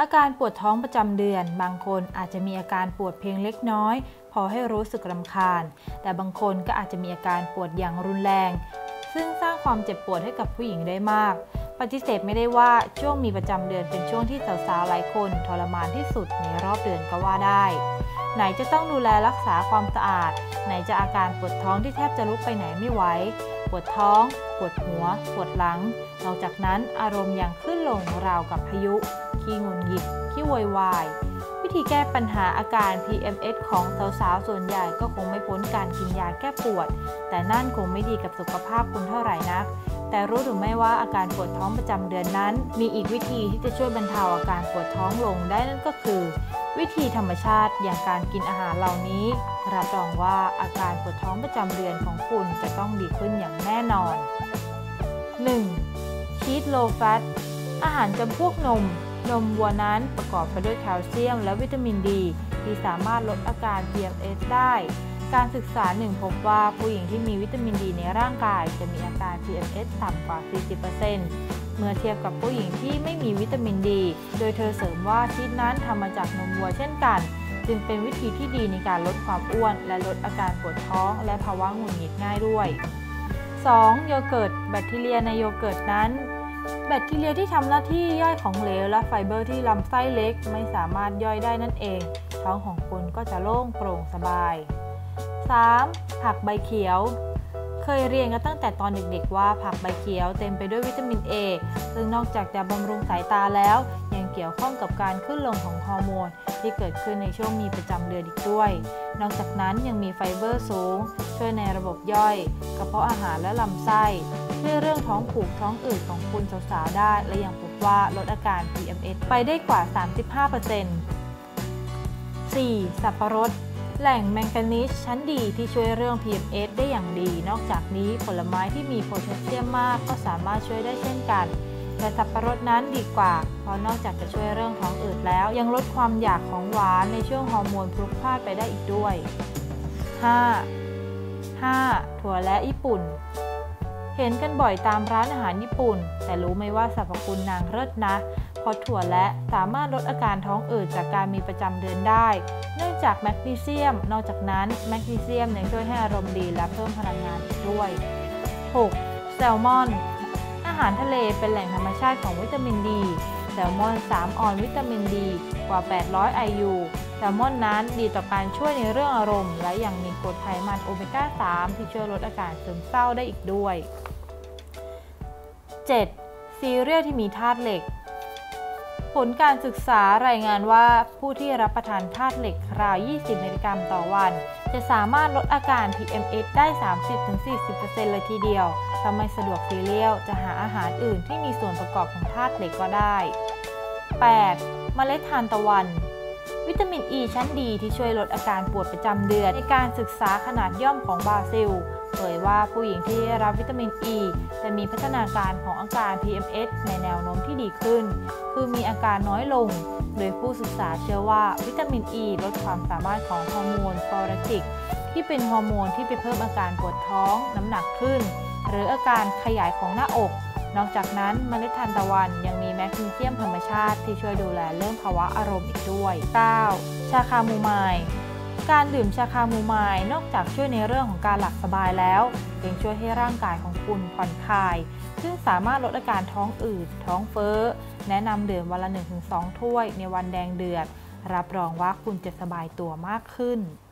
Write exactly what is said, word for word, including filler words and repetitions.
การปวดท้องประจำเดือนบางคนอาจจะมีอาการปวดเพียงเล็กน้อยพอให้รู้สึกรำคาญแต่บางคนก็อาจจะมีอาการปวดอย่างรุนแรงซึ่งสร้างความเจ็บปวดให้กับผู้หญิงได้มากปฏิเสธไม่ได้ว่าช่วงมีประจำเดือนเป็นช่วงที่สาวๆหลายคนทรมานที่สุดในรอบเดือนก็ว่าได้ไหนจะต้องดูแลรักษาความสะอาดไหนจะอาการปวดท้องที่แทบจะลุกไปไหนไม่ไหวปวดท้องปวดหัวปวดหลังนอกจากนั้นอารมณ์ยังขึ้นลงราวกับพายุขี้หงุดหงิดขี้โวยวายวิธีแก้ปัญหาอาการ พี เอ็ม เอส ของสาวๆส่วนใหญ่ก็คงไม่พ้นการกินยาแก้ปวดแต่นั่นคงไม่ดีกับสุขภาพคุณเท่าไหร่นักแต่รู้หรือไม่ว่าอาการปวดท้องประจำเดือนนั้นมีอีกวิธีที่จะช่วยบรรเทาอาการปวดท้องลงได้นั่นก็คือวิธีธรรมชาติอย่างการกินอาหารเหล่านี้รับรองว่าอาการปวดท้องประจำเดือนของคุณจะต้องดีขึ้นอย่างแน่นอน หนึ่ง. ชีสโลแฟตอาหารจำพวกนมนมวัวนั้นประกอบไปด้วยแคลเซียมและวิตามินดีที่สามารถลดอาการ พี เอ็ม เอส ได้การศึกษาหนึ่งพบว่าผู้หญิงที่มีวิตามินดีในร่างกายจะมีอาการ พี เอ็ม เอส ต่ำกว่า สี่สิบเปอร์เซ็นต์ เมื่อเทียบกับผู้หญิงที่ไม่มีวิตามินดีโดยเธอเสริมว่าชีสนั้นทำมาจากนมวัวเช่นกันจึงเป็นวิธีที่ดีในการลดความอ้วนและลดอาการปวดท้องและภาวะหงุดหงิดง่ายด้วย สอง. โยเกิร์ตแบคทีเรียในโยเกิร์ตนั้นแบคทีเรียที่ทำหน้าที่ย่อยของเหลวและไฟเบอร์ที่ลำไส้เล็กไม่สามารถย่อยได้นั่นเองท้องของคุณก็จะโล่งโปร่งสบาย สาม. ผักใบเขียวเคยเรียนกันตั้งแต่ตอนเด็กๆว่าผักใบเขียวเต็มไปด้วยวิตามิน A ซึ่งนอกจากจะบำรุงสายตาแล้วยังเกี่ยวข้องกับการขึ้นลงของฮอร์โมนที่เกิดขึ้นในช่วงมีประจำเดือนอีกด้วยนอกจากนั้นยังมีไฟเบอร์สูงช่วยในระบบย่อยกระเพาะอาหารและลำไส้ช่วยเรื่องท้องผูกท้องอืดของคุณสาวๆได้และยังพบว่าลดอาการ พี เอ็ม เอส ไปได้กว่า สามสิบห้าเปอร์เซ็นต์ สี่. สับปะรดแหล่งแมงกานีสชั้นดีที่ช่วยเรื่อง พี เอ็ม เอส ได้อย่างดีนอกจากนี้ผลไม้ที่มีโพแทสเซียมมากก็สามารถช่วยได้เช่นกันแต่สับปะรดนั้นดีกว่าเพราะนอกจากจะช่วยเรื่องท้องอืดแล้วยังลดความอยากของหวานในช่วงฮอร์โมนพลุกพล่านไปได้อีกด้วย ห้า. ห้า. ถั่วและญี่ปุ่นเห็นกันบ่อยตามร้านอาหารญี่ปุ่นแต่รู้ไหมว่าสรรพคุณนางเลิศนะเพราะถั่วและสามารถลดอาการท้องอืดจากการมีประจำเดือนได้เนื่องจากแมกนีเซียมนอกจากนั้นแมกนีเซียมยังช่วยให้อารมณ์ดีและเพิ่มพลังงานอีกด้วย หก. แซลมอนอาหารทะเลเป็นแหล่งธรรมชาติของวิตามินดีแซลมอนสามออนวิตามินดีกว่าแปดร้อย ไอ ยู แซลมอนนั้นดีต่อการช่วยในเรื่องอารมณ์และยังมีกรดไขมันโอเมก้า สามที่ช่วยลดอาการซึมเศร้าได้อีกด้วย เจ็ด. ซีเรียลที่มีธาตุเหล็กผลการศึกษารายงานว่าผู้ที่รับประทานธาตุเหล็กราว ยี่สิบ มิลลิกรัมต่อวันจะสามารถลดอาการ พี เอ็ม เอส ได้ สามสิบถึงสี่สิบเปอร์เซ็นต์ เลยทีเดียวถ้าไม่สะดวกซีเรียลจะหาอาหารอื่นที่มีส่วนประกอบของธาตุเหล็กก็ได้ แปด. เมล็ดทานตะวันวิตามิน E ชั้นดีที่ช่วยลดอาการปวดประจำเดือนในการศึกษาขนาดย่อมของบราซิลเผยว่าผู้หญิงที่ได้รับวิตามิน E จะมีพัฒนาการของอาการ พี เอ็ม เอส ในแนวโน้มที่ดีขึ้นคือมีอาการน้อยลงโดยผู้ศึกษาเชื่อว่าวิตามิน E ลดความสามารถของฮอร์โมนโปรติกที่เป็นฮอร์โมนที่ไปเพิ่มอาการปวดท้องน้ำหนักขึ้นหรืออาการขยายของหน้าอกนอกจากนั้นเมล็ดทานตะวันยังมีแมกนีเซียมธรรมชาติที่ช่วยดูแลเรื่องภาวะอารมณ์อีกด้วย เก้า. ชาคาโมไมล์การดื่มชาคาโมไมล์นอกจากช่วยในเรื่องของการหลับสบายแล้วยังช่วยให้ร่างกายของคุณผ่อนคลายซึ่งสามารถลดอาการท้องอืดท้องเฟ้อแนะนำดื่มวันละ หนึ่งถึงสอง ถ้วยในวันแดงเดือดรับรองว่าคุณจะสบายตัวมากขึ้น